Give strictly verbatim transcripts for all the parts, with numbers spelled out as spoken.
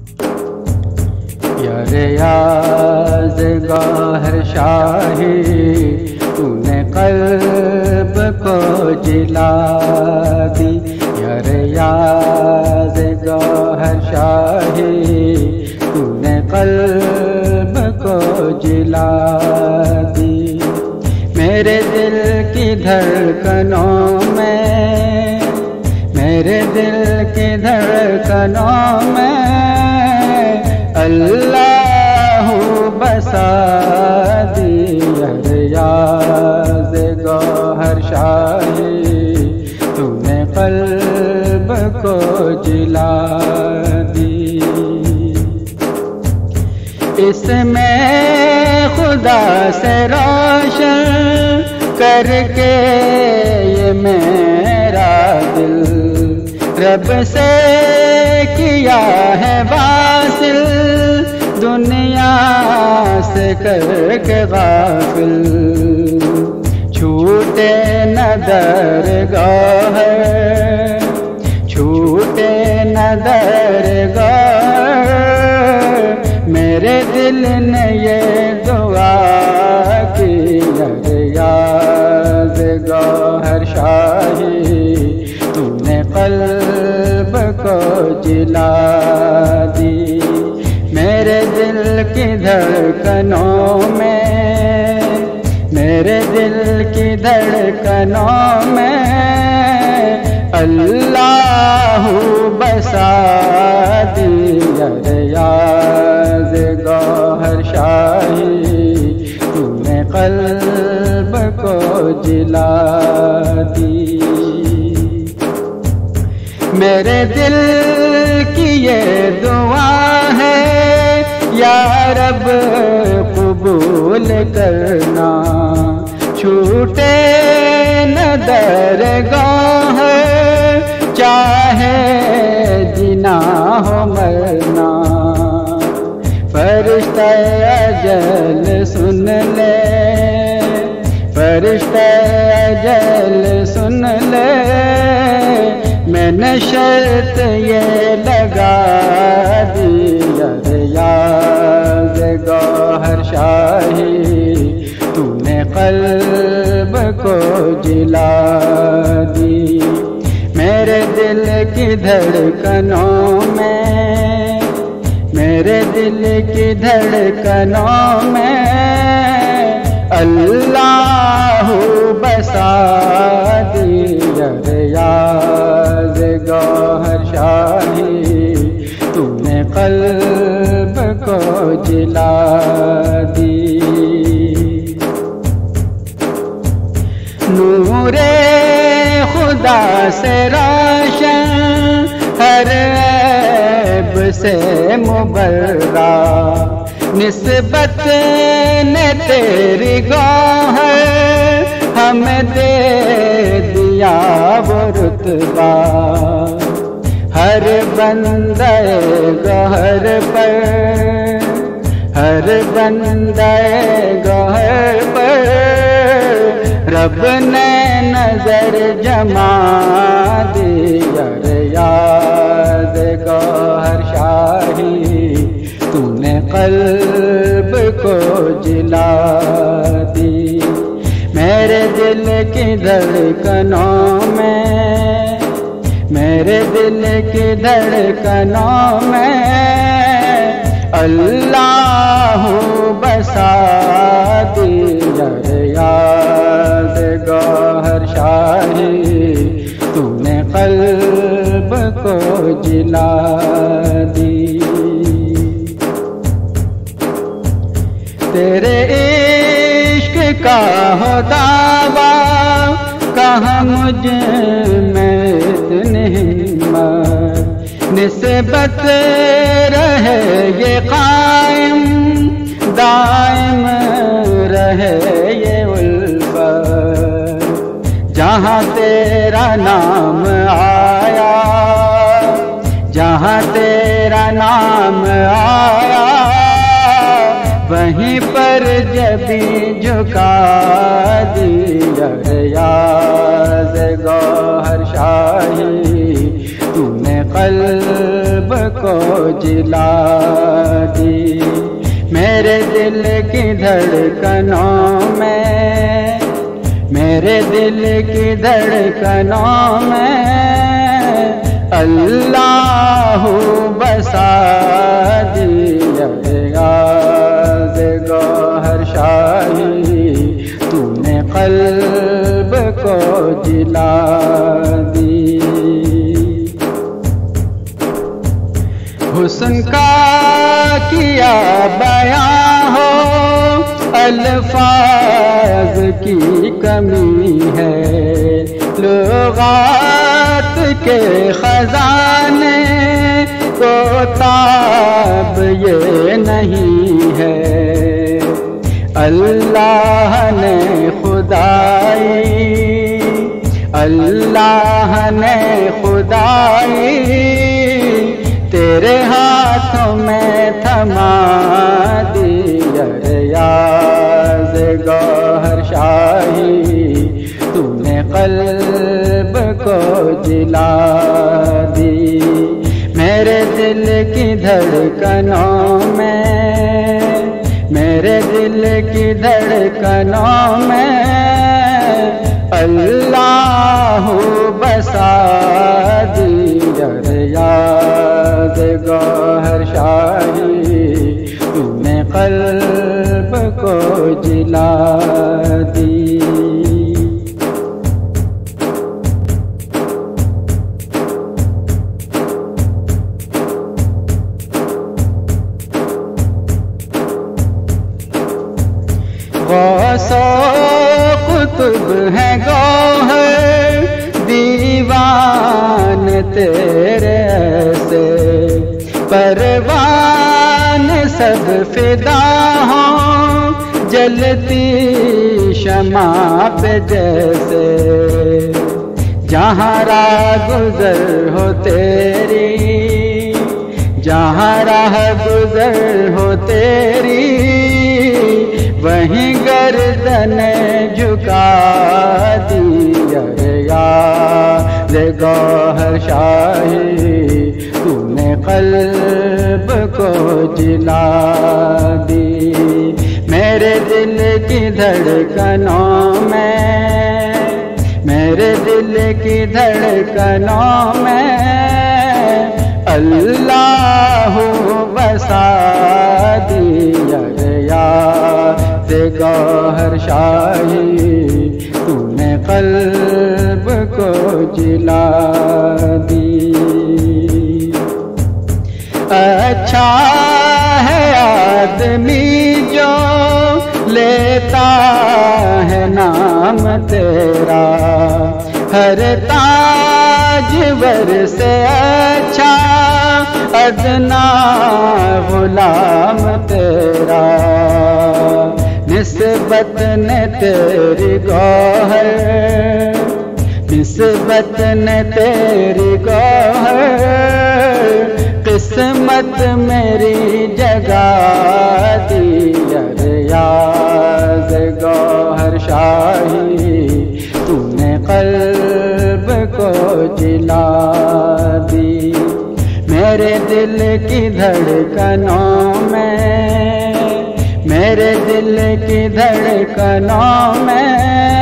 रियाज़ गौहर शाही तूने क़ल्ब को जिला दी। या रियाज़ गौहर शाही तूने क़ल्ब को जिला दी। मेरे दिल की धड़कनों में, मेरे दिल की धड़कनों में अल्लाह बसा दिया। रियाज़ गौहर शाही तूने क़ल्ब को जिला दी। इसमें खुदा से रोशन करके ये मेरा दिल रब से किया है वासिल, दुनिया से करके गाफिल। छूटे न दरगाह, छूटे न दरगाह, मेरे दिल ने ये दुआ की। रियाज़ गौहर शाही तूने क़ल्ब को जिला दी। मेरे दिल की धड़कनों में, मेरे दिल की धड़कनों में अल्लाह बसा दिया। रियाज़ गौहर शाही तूने क़ल्ब को जिला दी। मेरे दिल की ये दुआ है या रब कबूल करना, छूटे न दरगाह चाहे जीना हो मरना। फरिश्ता अजल सुन ले, फरिश्ता अजल सुन ले, मैंने शर्त ये लगा दी। रियाज़ गौहर शाही तूने क़ल्ब को जिला दी। मेरे दिल की धड़कनों में, मेरे दिल की धड़कनों में अल्लाह बसा दिया। रियाज़ गौहर शाही तूने क़ल्ब को जिला दी। नूरे खुदा से रोशन हर ऐब से मुबर्रा, निस्बत ने तेरी गौहर हमें दे दिया वो रुतबा। हर बंदे गौहर पर, हर बंदे गौहर पर रब ने नजर जमा दिया। रियाज़ गौहर शाही तूने क़ल्ब को जिला दी। मेरे दिल की धड़कनों में, मेरे दिल की धड़कनों में अल्लाह बसा दिया। रियाज़ गौहर शाही तूने क़ल्ब को जिला दी। तेरे इश्क का हो दावा कहाँ मुझ में इतनी हिम्मत, निस्बत रहे ये कायम दायम रहे ये उल्फत। जहाँ तेरा नाम आया, जहाँ तेरा नाम आया वहीं पर जबी झुका दिया। रियाज़ गौहर शाही तूने क़ल्ब को जिला दी। मेरे दिल की धड़कनों में, मेरे दिल की धड़कनों में अल्लाह बसा दिया। याद गौहर शाही तूने क़ल्ब को जिला दी। हुस्न का किया बयां हो, अल्फाज की कमी है। लुगात के खजाने को ताब ये नहीं है। अल्लाह ने खुदाई, अल्लाह ने खुदाई तेरे हाथों में थमा दिया। याद गौहर शाही तूने क़ल्ब को जिला दी। मेरे दिल की धड़कनों में, मेरे दिल की धड़कनों में अल्लाह बसा दिया। याद गौहर शाही तूने क़ल्ब को जिला दी। गौसो कुतुब है गौहर दीवान तेरे से, परवान सब फिदा हों जलती शमा पे जैसे। जहाँ राह गुजर हो तेरी, जहाँ राह गुजर हो तेरी वहीं गर्दन झुका दिया। याद गौहर शाही तूने क़ल्ब को जिला दी। मेरे दिल की धड़कनों में, मेरे दिल की धड़कनों में अल्लाह बसा दिया। याद गौहर शाही तूने क़ल्ब को जिला दी। अच्छा है आदमी जो लेता है नाम तेरा, हर ताजवर से अच्छा अदना गुलाम तेरा। निस्बत ने तेरी गौहर, निस्बत ने तेरी गौहर किस्मत मेरी जगा दी। याद गौहर शाही तूने क़ल्ब को जिला दी। मेरे दिल की धड़कनों में, मेरे दिल की धड़कनों में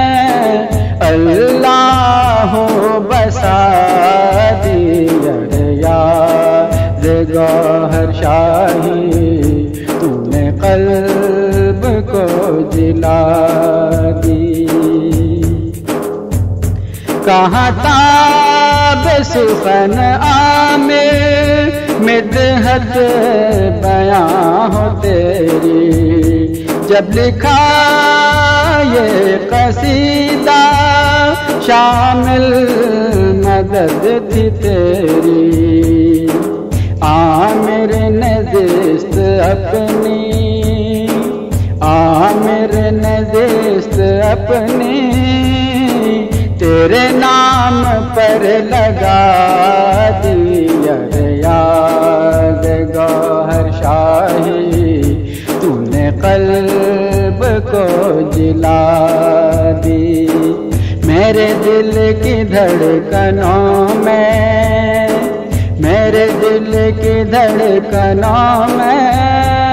अल्लाह बसा दिया। याद गौहर शाही तूने क़ल्ब को जिला दी। कहाँ ताब सुखन आमिर मिदहत बयां हो तेरी। जब लिखा ये कसीदा शामिल मदद थी तेरी। आमिर ने जिस्त अपनी, आमिर ने जिस्त अपनी तेरे नाम पर लगा दिया। याद गौहर शाही तूने क़ल्ब को जिला दी। मेरे दिल की धड़कनों में, मेरे मेरे दिल की धड़कनों में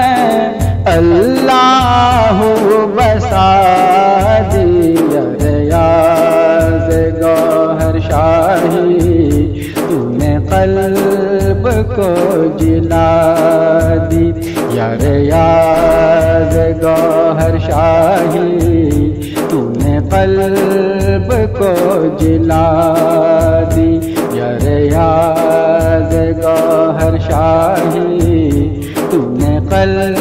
अल्लाह बसा दिया रे याज़ गौहर शाही, तूने क़ल्ब को जिला दी। यार याज़ गौहर शाही, तूने क़ल्ब को जिला दी। यार याज़ गौहर शाही, तूने क़ल्ब